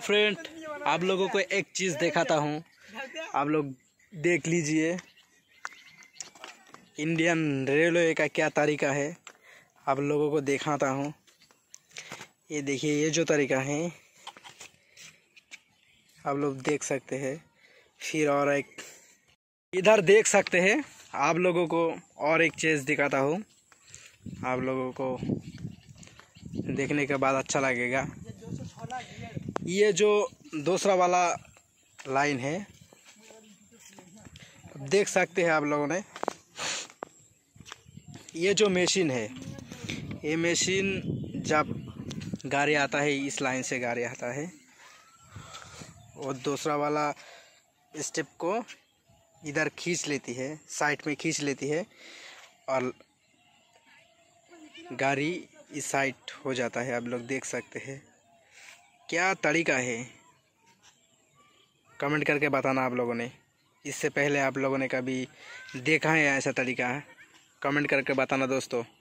Friend, आप लोगों को एक चीज़ दिखाता हूँ, आप लोग देख लीजिए। इंडियन रेलवे का क्या तरीका है, आप लोगों को दिखाता हूँ। ये देखिए, ये जो तरीका है आप लोग देख सकते हैं। फिर और एक इधर देख सकते हैं। आप लोगों को और एक चीज़ दिखाता हूँ, आप लोगों को देखने के बाद अच्छा लगेगा। ये जो दूसरा वाला लाइन है, देख सकते हैं आप लोगों ने। ये जो मशीन है, ये मशीन जब गाड़ी आता है, इस लाइन से गाड़ी आता है और दूसरा वाला स्टेप को इधर खींच लेती है, साइड में खींच लेती है और गाड़ी इस साइड हो जाता है। आप लोग देख सकते हैं क्या तरीका है, कमेंट करके बताना आप लोगों ने। इससे पहले आप लोगों ने कभी देखा है ऐसा तरीका? कमेंट करके बताना दोस्तों।